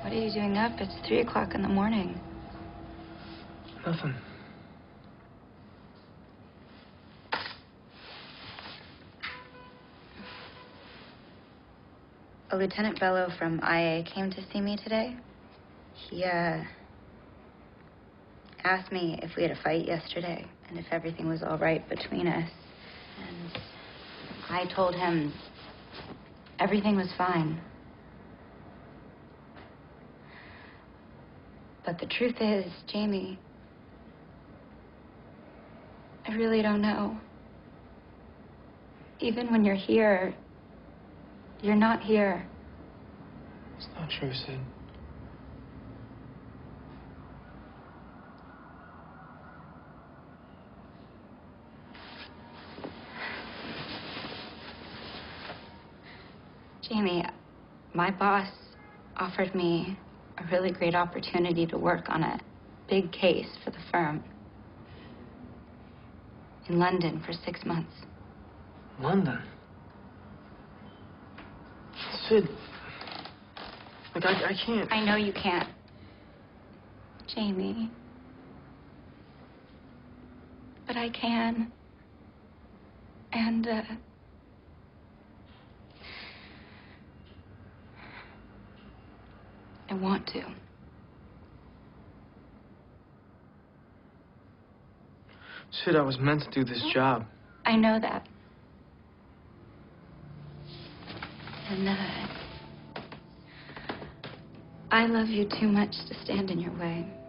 What are you doing up? It's 3 o'clock in the morning. Nothing. A Lieutenant Bello from IA came to see me today. He, asked me if we had a fight yesterday and if everything was all right between us. And I told him everything was fine. But the truth is, Jamie, I really don't know. Even when you're here, you're not here. It's not true, Sid. Jamie, my boss offered me a really great opportunity to work on a big case for the firm in London for 6 months. London? Sid, like, I can't. I know you can't, Jamie. But I can. And, I want to. Sid, I was meant to do this job. I know that. And, I love you too much to stand in your way.